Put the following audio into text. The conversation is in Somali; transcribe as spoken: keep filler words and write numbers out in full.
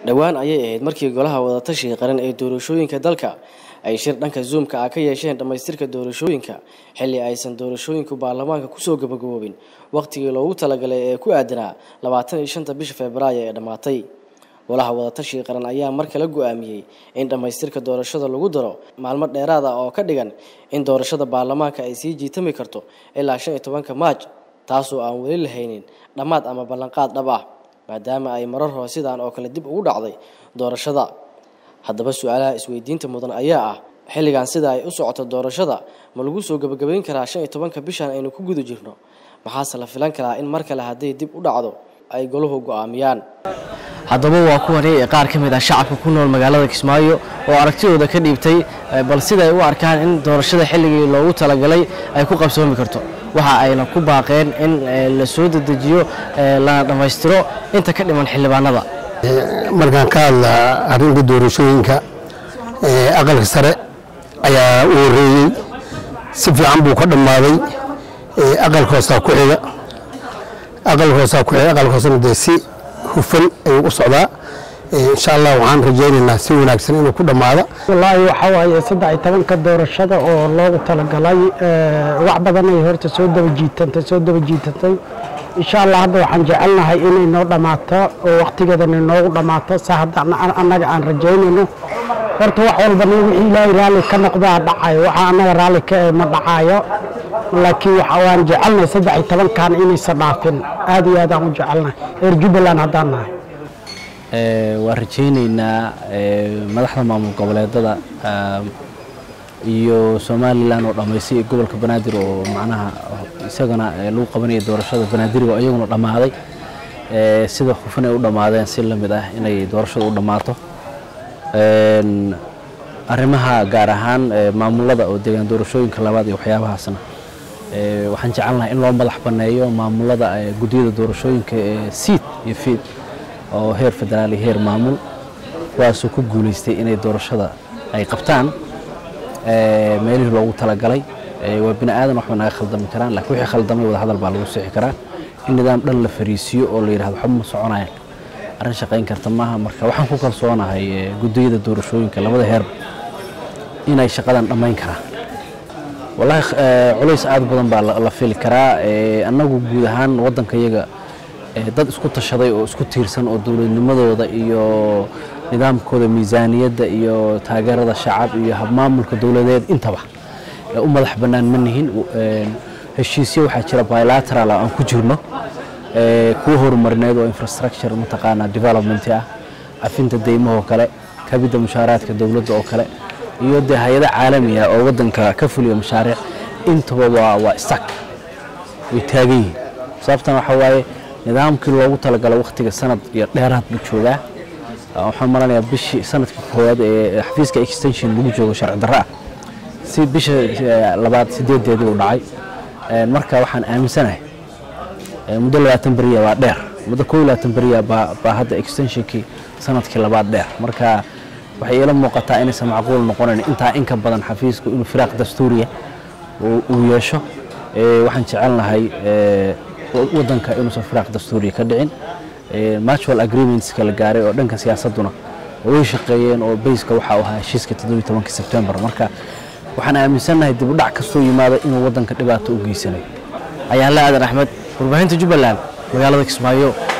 dhawaan ayay ahayd markii golaha wada tashiga qaran ee doorashooyinka dalka ay shir dhanka Zoom-ka ah ka yeesheen dhamaystirka doorashooyinka xilli aysan doorashooyinku baarlamaanka ku soo gabagaboobin waqtigii loogu talagalay ee ku aadanaa labaatan iyo shanta bisha Febraayo ee dhamaatay. Golaha wada tashiga qaran ayaa mar kale go'aamiyay in dhamaystirka doorashada lagu daro maalmo dheeraad ah oo ka dhigan in doorashada baarlamaanka ay sii jiitami karto ilaa shan iyo tobanka Maaj, taasoo aan weli lahaynin dhamaad ama ballanqaad dhab ah, maadaama ay marar hore sidaan oo kale dib ugu dhacday doorashada. Haddaba su'aalaha isweydiinta mudan ayaa ah xilligan sida ay u socoto doorashada ma lagu soo gabagabeyn karaa shan iyo tobanka bishan aynu ku guda jirno, maxaase la filan karaa in mar kale haddii dib u dhacdo ay goluhu go'aamiyaan. Haddaba waa kuwani qaar ka mid ah shacabka ku nool magaalada Kismaayo oo aragtidooda ka dhiibtay bal sida ay u arkaan in doorashada xilligii loogu talagalay ay ku qabsoomi karto, waxa ayna ku baaqeen in la soo dedejiyo lana dhamaystiro inta ka dhiman xildhibaanada. markaan ka hadla arrinta doorashooyinka ee aqalka sare ayaa u horeeyay si fiican buu ka dhamaaday aqalka hoose ku xiga aqalka hoose ku xiga aqalka hoose si hufan ayuu u socdaa insha Allah waxaan rajaynaynaa si wanaagsan inuu ku dhamaado. wallahi waxa waaye saddex iyo tobanka doorashada oo loogu talagalay wax badan ay horta soo daba jiitantay soo daba jiitantay insha Allah hadda waxaan jecelnahay inay noo dhamaato oo waqtigeedana noogu dhamaato saacada annaga aan rajaynayno. horta wax walba wixii Ilaahay raali ka noqdaa dhacayo, waxa annaga raali ka ma dhacayo, laakiin waxa waan jecelnahay saddex iyo tobankan inaysan dhaafin. aad iyo aad aan u jecelnahay reer Jubbaland haddaan nahay. ee waa rajaynaynaa madaxda maamul goboleedada iyo Soomaaliland oo dhameysay gobolka Banaadir oo macnaha isagana lagu qabanayo doorashada Banaadir oo ayaguna dhamaaday ee sida hufan ay u dhamaadeen si la mid ah inay doorashada u dhamaato. een arrimaha gaar ahaan maamulada oo deegaan doorashooyinka labaad iyo waxyaabahaasna ee waxaan jecelnahay in loo madax baneeyo maamulada gudiyada doorashooyinka ee siid iyo fiid oo heer federaal iyo heer maamul kuwaas oo ku guuleystay inay doorashada ay qabtaan ee meelihii loogu talagalay. ee waa bini aadan wax naga khaldami karaan, laakiin wixii khaldamay wada hadal baa lagu sixi karaa in nidaam dhan la fariisiyo oo la yiraahdo xubno soconayaan arrin shaqayn karta maaha. marka waxaan ku kalsoonahay gudiyada doorashooyinka labada heer inay shaqadan dhamayn karaan. wallahi culays aad badan baa la fili karaa ee annagu guud ahaan wadanka iyaga dad isku tashaday oo isku tiirsan oo dawladnimadooda iyo nidaamkooda miisaaniyadda iyo taageerada shacab iyo habmaamulka dawladeed intaba u madax banaan manihin. heshiisyo waxa jira bilateral aan ku jirno ee ku horumarineed oo infrastructure mutaqaana development ah, afinta deymaha kale, kabida mushaaraadka dawladda oo kale iyo hay'adaha caalamiga oo wadanka ka fuliyo mashaariic intaba waa waa stack way taagan yihiin. sababtan waxa waaye nidaamkii loogu talagalay waqtiga sanad iyo dheeraad buu joogaa. waxaan maranayaa bishii sanadkii koowaad ee xafiiska extension lagu joogo sharci darro ah si bisha labaad sideedeedii u dhacay. marka waxaan aaminsanahay muddo labaatan bari waa dheer, muddo koob iyo labaatan bari baa hadda extensionkii sanadkii labaad dheer. marka waxay ila muuqataa inaysan macquul noqonayn intaa in ka badan xafiisku inuu firaaq dastuuriya uu yeesho. waxaan jecelnahay wadanka inuusan firaaq dastuuriya ka dhicin. mutual agreements kala gaaray oo dhanka siyaasaduna way shaqeeyeen oo bayska waxa uu ahaa heshiiska toddoba iyo tobanka September. marka waxaan aaminsanahay dib u dhac kastoo yimaado inuu wadanka dhibaato u geysanayo. Ayaan la aadan Axmed, warbaahinta Jubbaland, magaalada Kismaayo.